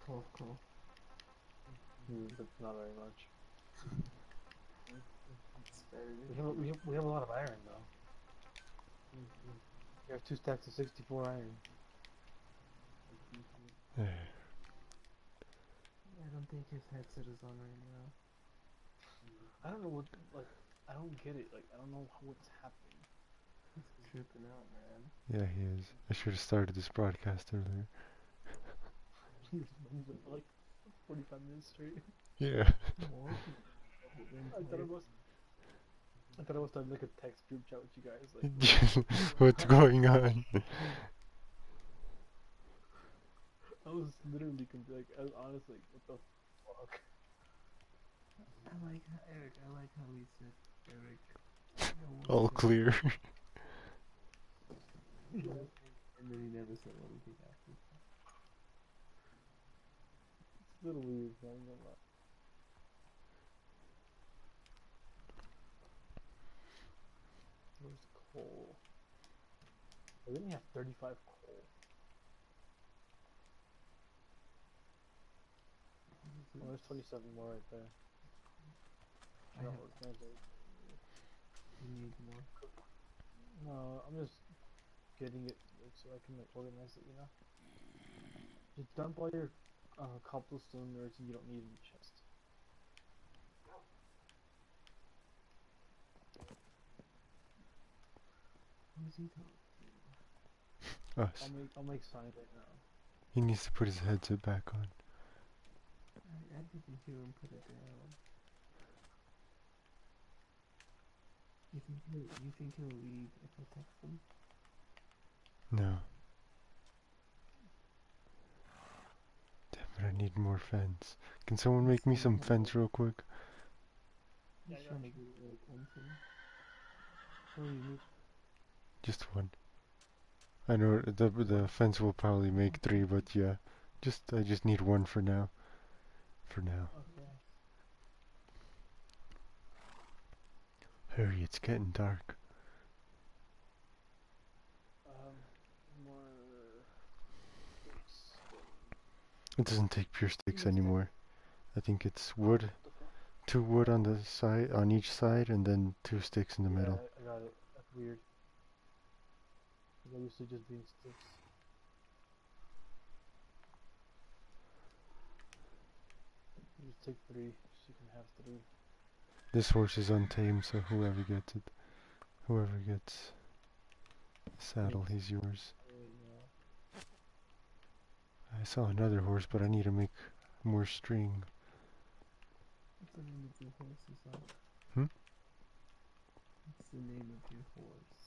Cool. But not very much. It's better We have a lot of iron though. We have 2 stacks of 64 iron. I don't think his headset is on right now. I don't know what, like, I don't get it. Like, I don't know what's happening. He's tripping out, man. Yeah, he is. I should have started this broadcast earlier. He's been for like 45 minutes straight. Yeah. More? I thought it was. I thought I was starting like a text group chat with you guys. Like, What's going on? I was literally like, I was honestly like, what the fuck? I like Eric. I like how he said Eric. All clear. Yeah. And then he never said anything after. It's a little weird, man. I'm gonna lie. Where's coal? I only have 35 coal. Oh, there's 27 more right there. I No, have. it's not there. You need more. No, I'm just getting it like, so I can like organize it, you know? Just dump all your cobblestone nerds and you don't need in the chest. Who's he talking? Us. I'll make signs right now. He needs to put his headset back on. I didn't hear him put it down. You think he'll leave if I text him? No. Damn it, I need more fence. Can someone make me some fence real quick? Yeah, He's I got trying to you. get your attention. What do you need? Just one. I know the fence will probably make 3, but yeah. I just need one for now. For now. Okay. Hurry, it's getting dark. More sticks. It doesn't take pure sticks Yes, anymore. I think it's wood. what the fuck? 2 wood on the side, on each side, and then 2 sticks in the Yeah, middle. I got it. That's weird. They used to just being sticks. You just take 3, so you can have 3. This horse is untamed, so whoever gets saddle, he's yours. I saw another horse, but I need to make more string. What's the name of your horse, Isaac? Hmm? What's the name of your horse?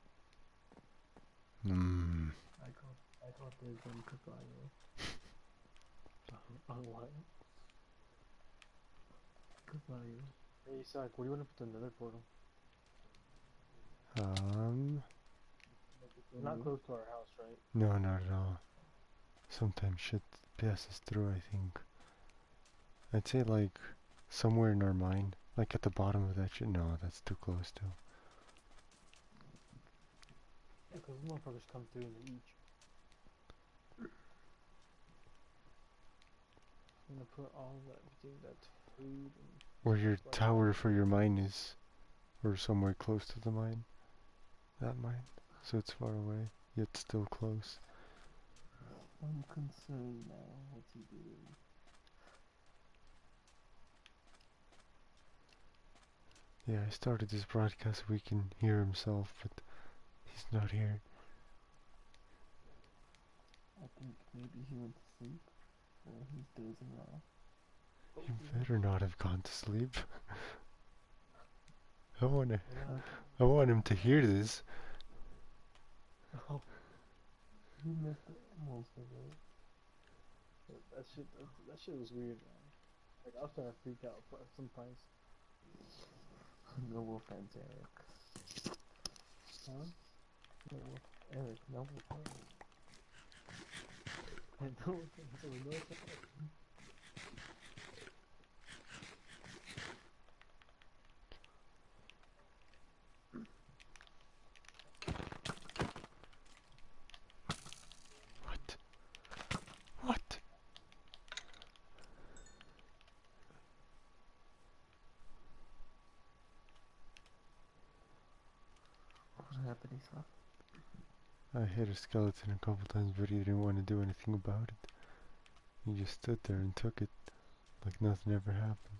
I call this one Caballo. On what? Caballo. Hey, Isaac, where do you want to put the nether portal? Not close to our house, right? No, not at all. Sometimes shit passes through, I think. I'd say like somewhere in our mine, like at the bottom of that shit. No, that's too close to. Yeah, because the motherfuckers come through and they eat you. I'm gonna put all of that, everything that's food and Where your stuff like tower that. for your mine is, or somewhere close to the mine. That mine. So it's far away, yet still close. I'm concerned now. What's he doing? Yeah, I started this broadcast so we can hear himself, but he's not here. I think maybe he went to sleep. Or he's dozing off. He better not have gone to sleep. I want him to hear this. Oh, He missed most of it. that shit was weird, man. Like, I was trying to freak out some points. No offense, Eric. Huh? Eric, no offense. I don't think there was no offense. What? What? happened, Isla? I hit a skeleton a couple times, but he didn't want to do anything about it. He just stood there and took it like nothing ever happened.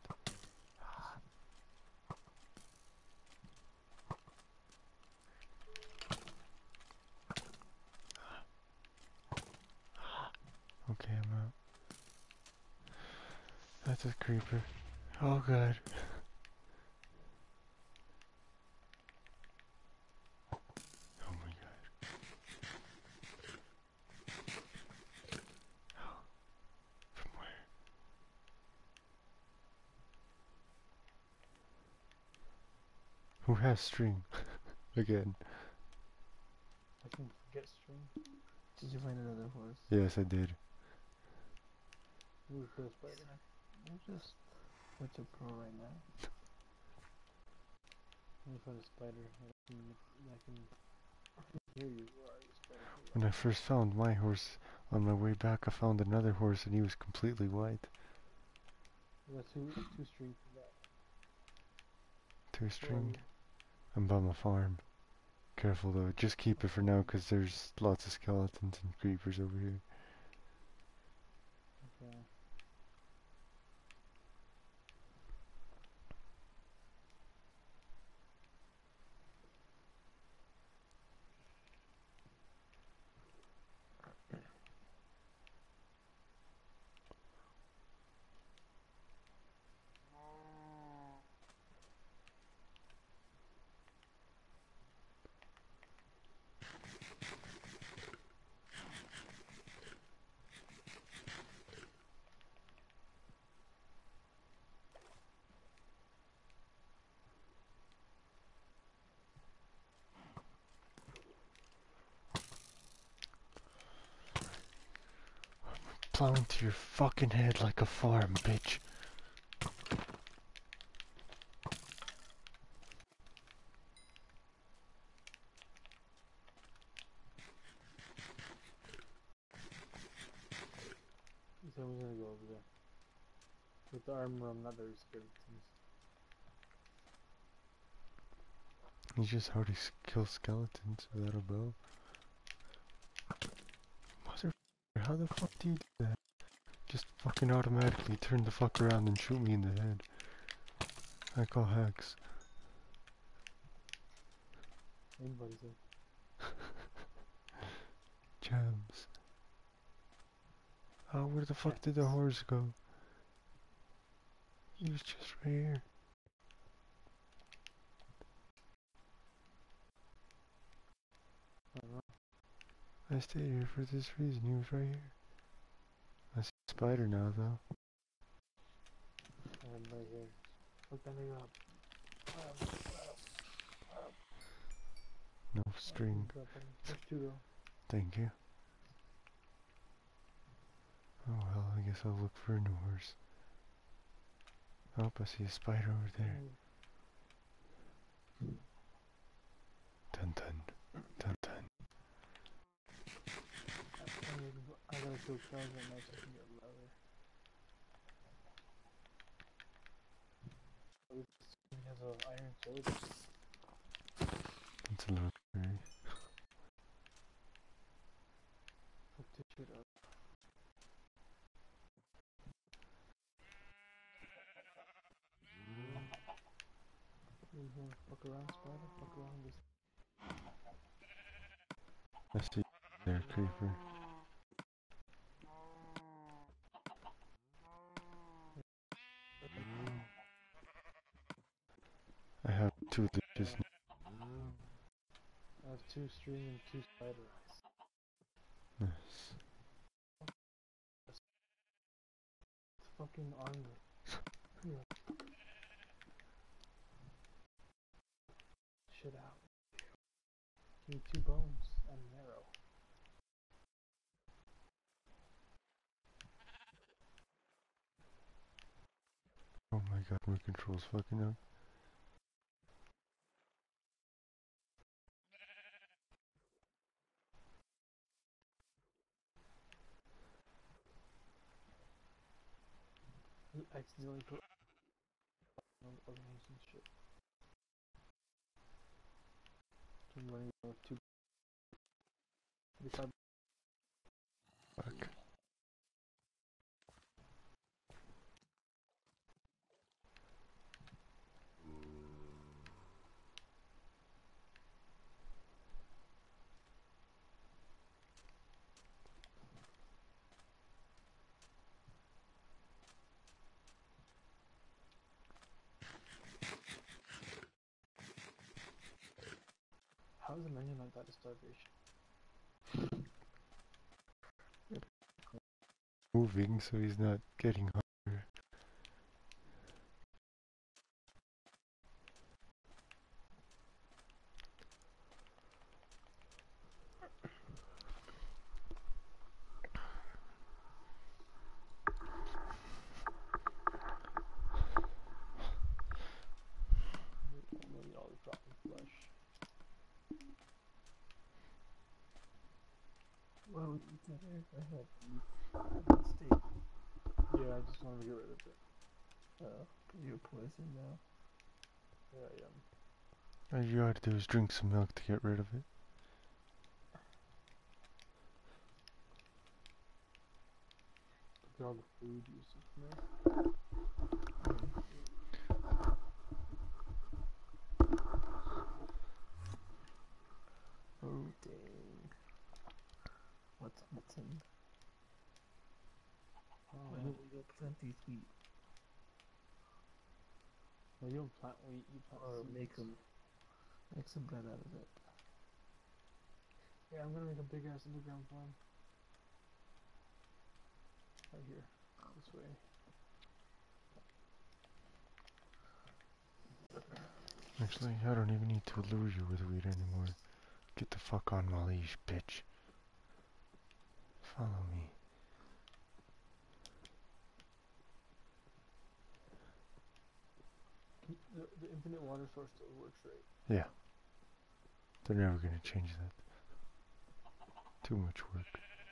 Okay, I'm out. That's a creeper. Oh god. Oh my god. From where? Who has string? Again. I can get string. Did you find another horse? Yes, I did. Ooh, kill a spider. You're just such a pro right now. Let me find a spider. I can hear you. Where are you, spider? When I first found my horse, on my way back I found another horse and he was completely white. We got two strings for that. Two Where are string. you? I'm by my farm. Careful though, just keep it for now because there's lots of skeletons and creepers over here. Okay. Plow into your fucking head like a farm, bitch. So we're gonna go over there. With the armor, I'm not very scared of things. You just how to kill skeletons without a bow. Motherfucker, how the fuck do you do that? Just fucking automatically turn the fuck around and shoot me in the head. I call hacks. Anybody's there. Jams. Oh, where the fuck did the horse go? He was just right here. I don't know. I stayed here for this reason. He was right here. I see a spider now, though. I'm right here. Look that nigga up. No string. There's two though. Thank you. Oh well, I guess I'll look for a new horse. Oh, I see a spider over there. Dun dun. Dun dun. I gotta kill cows right now so I can get leather. He has an iron sword. It's a little scary. Fuck this shit up. You wanna fuck around, spider? Fuck around this. I see there, creeper. I have two leashes. I have two string and two spider eyes. Nice. It's fucking armor. Yeah. Shit out. Give me 2 bones and an arrow. Oh my god, my control's fucking up. I accidentally put organization shit. I'm running with 245. Fuck. How is a minion like that a starvation? Moving so he's not getting hungry. $1 million drop in flesh. Well, we eat dinner. I had beef. I had steak. Yeah, I just wanted to get rid of it. You're poisoned now. Yeah, I am. All you gotta do is drink some milk to get rid of it. Look at all the food usage in there. Oh dang. What's missing? Why don't we go plant these wheat? No, you don't plant wheat, you plant Or seeds. make some bread out of it. Yeah, I'm gonna make a big ass underground farm. Right here. This way. Actually, I don't even need to lure you with weed anymore. Get the fuck on my leash, bitch. Follow me. The infinite water source still works, right? Yeah. They're never gonna change that. Too much work.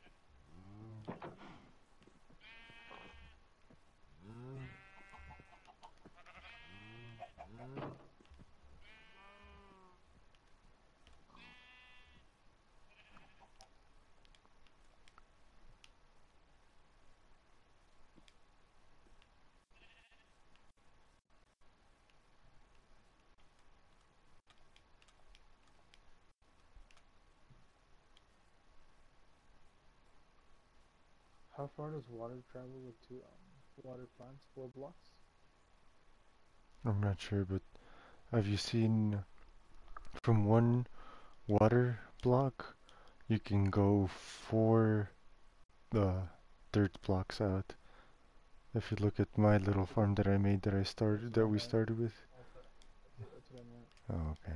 How far does water travel with two water plants? 4 blocks? I'm not sure, but have you seen from one water block you can go 4 dirt blocks out? If you look at my little farm that I made that we started with. Okay. That's what I meant. Oh, okay.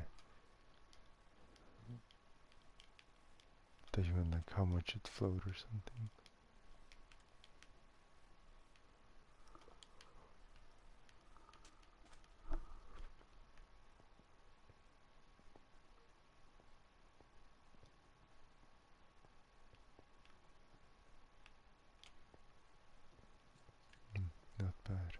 Thought you meant like how much it flowed or something. Not bad.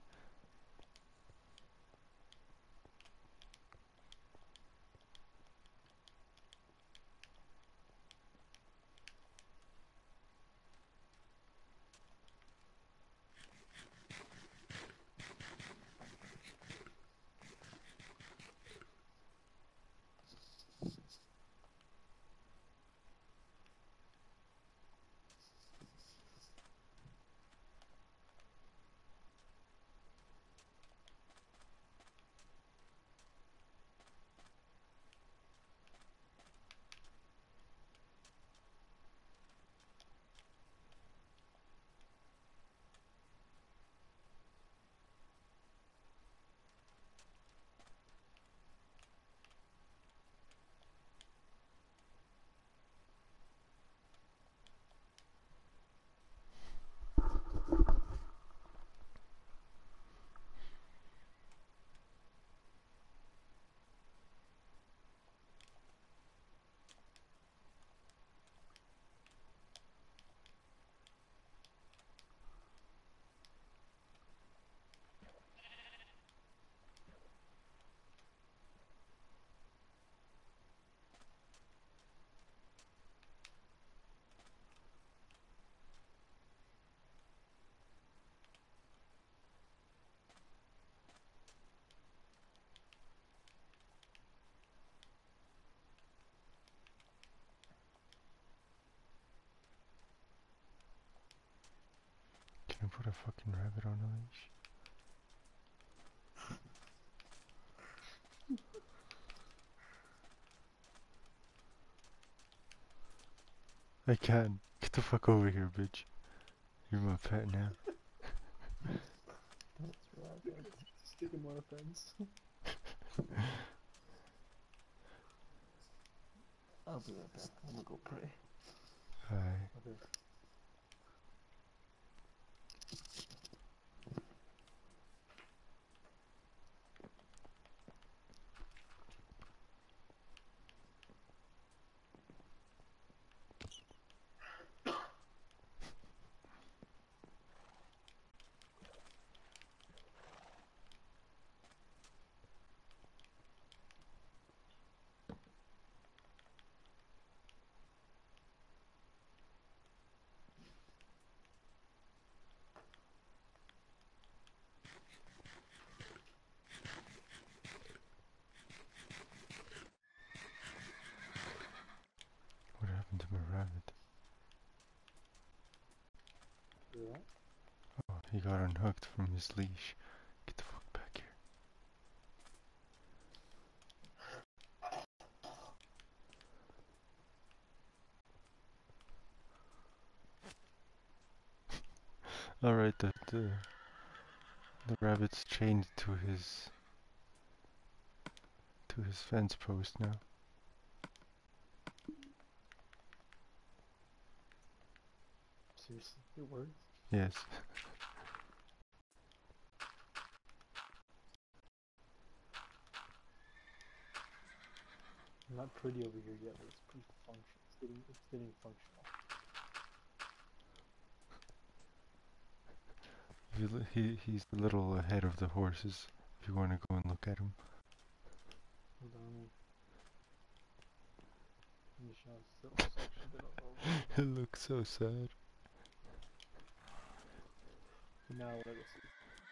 put a fucking rabbit on a leash? I can. Get the fuck over here, bitch. You're my pet now. That's rabbit. Stick him on a fence. I'll be right back. I'm gonna go pray. Hi. Okay. What happened to my rabbit? Yeah. Oh, he got unhooked from his leash. Get the fuck back here. Alright, the rabbit's chained to his fence post now. Seriously, it works. Yes. Not pretty over here yet, but it's pretty functional. It's getting functional. He's a little ahead of the horses. If you want to go and look at him. Hold on, let me show a section that I'll go. It looks so sad. Now what I go see.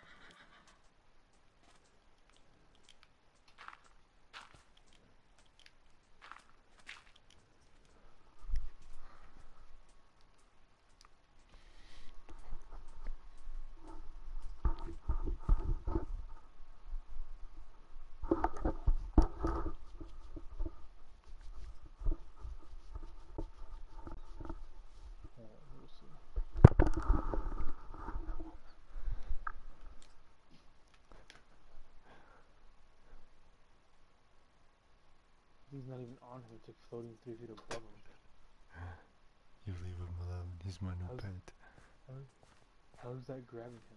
Let me see. He's not even on him, it's like floating 3 feet above him. You leave him alone. He's my new How's- pet. How's that grabbing him?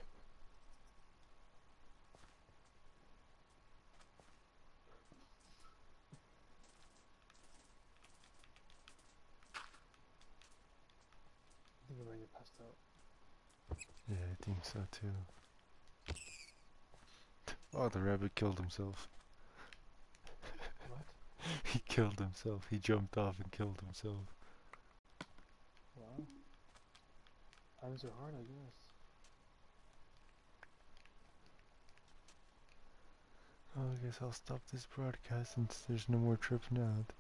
I think I might get passed out. Yeah, I think so too. Oh, the rabbit killed himself. What? He killed himself. He jumped off and killed himself. Wow. Times are hard, I guess. Oh, I guess I'll stop this broadcast since there's no more tripping out.